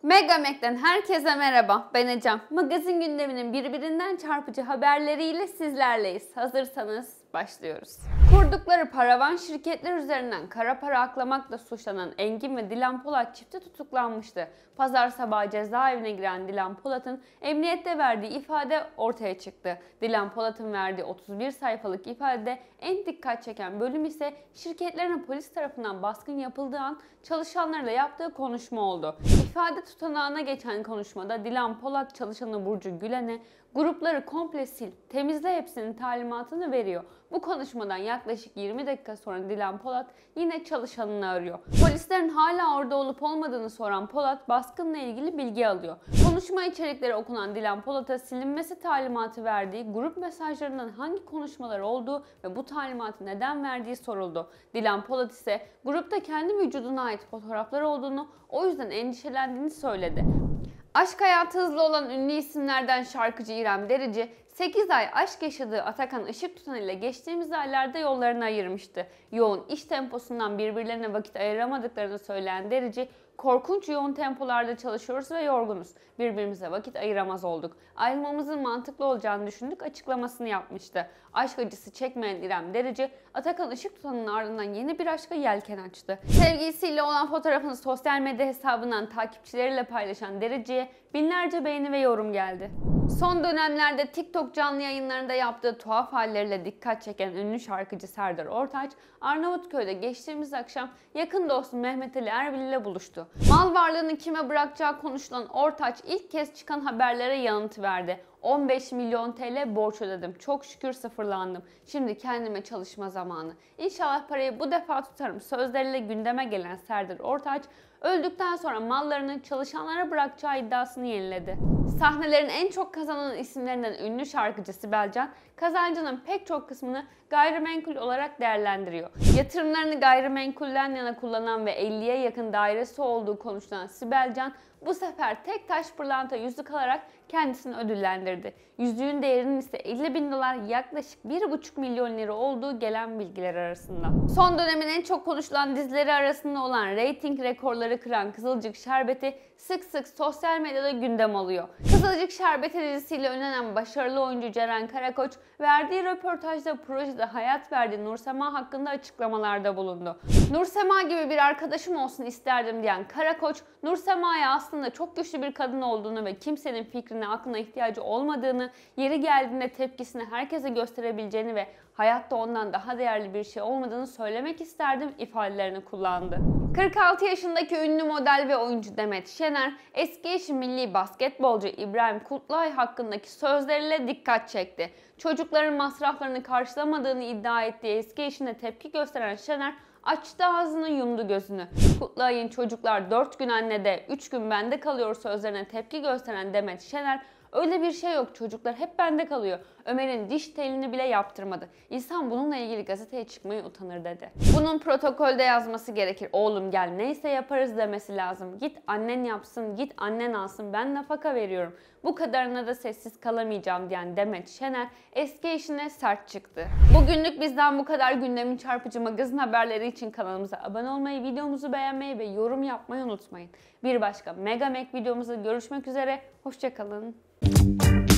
Megamek'ten herkese merhaba, ben Ecem. Magazin gündeminin birbirinden çarpıcı haberleriyle sizlerleyiz. Hazırsanız başlıyoruz. Kurdukları paravan şirketler üzerinden kara para aklamakla suçlanan Engin ve Dilan Polat çifti tutuklanmıştı. Pazar sabahı cezaevine giren Dilan Polat'ın emniyette verdiği ifade ortaya çıktı. Dilan Polat'ın verdiği 31 sayfalık ifadede en dikkat çeken bölüm ise şirketlerine polis tarafından baskın yapıldığı an çalışanlarla yaptığı konuşma oldu. İfade tutanağına geçen konuşmada Dilan Polat çalışanı Burcu Gülen'e grupları komple sil, temizle hepsinin talimatını veriyor. Bu konuşmadan yaklaşık 20 dakika sonra Dilan Polat yine çalışanını arıyor. Polislerin hala orada olup olmadığını soran Polat baskınla ilgili bilgi alıyor. Konuşma içerikleri okunan Dilan Polat'a silinmesi talimatı verdiği, grup mesajlarından hangi konuşmalar olduğu ve bu talimatı neden verdiği soruldu. Dilan Polat ise grupta kendi vücuduna ait fotoğraflar olduğunu, o yüzden endişelendiğini söyledi. Aşk hayatı hızlı olan ünlü isimlerden şarkıcı İrem Derici, 8 ay aşk yaşadığı Atakan Işıktutan ile geçtiğimiz aylarda yollarını ayırmıştı. Yoğun iş temposundan birbirlerine vakit ayıramadıklarını söyleyen Derici, "Korkunç yoğun tempolarda çalışıyoruz ve yorgunuz. Birbirimize vakit ayıramaz olduk. Ayrılmamızın mantıklı olacağını düşündük" açıklamasını yapmıştı. Aşk acısı çekmeyen İrem Derici, Atakan Işıktutan'ın ardından yeni bir aşka yelken açtı. Sevgilisiyle olan fotoğrafını sosyal medya hesabından takipçileriyle paylaşan Derici'ye binlerce beğeni ve yorum geldi. Son dönemlerde TikTok canlı yayınlarında yaptığı tuhaf halleriyle dikkat çeken ünlü şarkıcı Serdar Ortaç, Arnavutköy'de geçtiğimiz akşam yakın dostu Mehmet Ali Erbil ile buluştu. Mal varlığını kime bırakacağı konuşulan Ortaç ilk kez çıkan haberlere yanıt verdi. 15 milyon TL borç ödedim. Çok şükür sıfırlandım. Şimdi kendime çalışma zamanı. İnşallah parayı bu defa tutarım sözleriyle gündeme gelen Serdar Ortaç, öldükten sonra mallarını çalışanlara bırakacağı iddiasını yeniledi. Sahnelerin en çok kazanan isimlerinden ünlü şarkıcı Sibel Can, kazancının pek çok kısmını gayrimenkul olarak değerlendiriyor. Yatırımlarını gayrimenkulden yana kullanan ve 50'ye yakın dairesi olduğu konuşulan Sibel Can, bu sefer tek taş pırlanta yüzük alarak kendisini ödüllendirdi. Yüzüğün değerinin ise 50 bin dolar, yaklaşık 1,5 milyon lira olduğu gelen bilgiler arasında. Son dönemin en çok konuşulan dizileri arasında olan reyting rekorları kıran Kızılcık Şerbeti sık sık sosyal medyada gündem oluyor. Kızılcık Şerbeti dizisiyle ünlenen başarılı oyuncu Ceren Karakoç, verdiği röportajda projede hayat verdiği Nursema hakkında açıklamalarda bulundu. Nursema gibi bir arkadaşım olsun isterdim diyen Karakoç, Nursema'ya aslında çok güçlü bir kadın olduğunu ve kimsenin fikrine, aklına ihtiyacı olmadığını, yeri geldiğinde tepkisini herkese gösterebileceğini ve hayatta ondan daha değerli bir şey olmadığını söylemek isterdim ifadelerini kullandı. 46 yaşındaki ünlü model ve oyuncu Demet Şener, eski eşi milli basketbolcu İbrahim Kutlay hakkındaki sözleriyle dikkat çekti. Çocukların masraflarını karşılamadığını iddia ettiği eski eşine tepki gösteren Şener, açtı ağzını yumdu gözünü. Kutlay'ın "Çocuklar 4 gün annede, 3 gün bende kalıyor" sözlerine tepki gösteren Demet Şener, "Öyle bir şey yok, çocuklar hep bende kalıyor. Ömer'in diş telini bile yaptırmadı. İnsan bununla ilgili gazeteye çıkmaya utanır" dedi. "Bunun protokolde yazması gerekir. Oğlum gel, neyse yaparız" demesi lazım. "Git annen yapsın, git annen alsın, ben nafaka veriyorum. Bu kadarına da sessiz kalamayacağım" diyen Demet Şener eski eşine sert çıktı. Bugünlük bizden bu kadar. Gündemin çarpıcı magazin haberleri için kanalımıza abone olmayı, videomuzu beğenmeyi ve yorum yapmayı unutmayın. Bir başka Megamek videomuzda görüşmek üzere. Hoşça kalın.